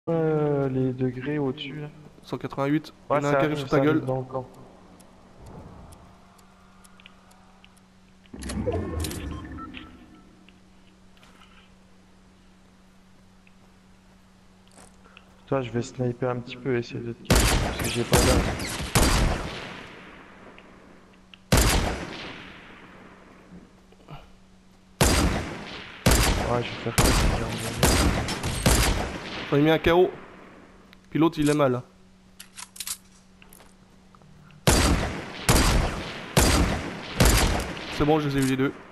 Les degrés au-dessus là. 188, il y Ouais, en a un qui arrive sur ta ça gueule. arrive dans le camp. Toi, je vais sniper un petit peu, essayer de te cacher, parce que j'ai pas d'arme. Ouais, je vais faire quoi si j'ai un J'en ai mis un KO. Puis l'autre il est mal. C'est bon, je les ai eu les deux.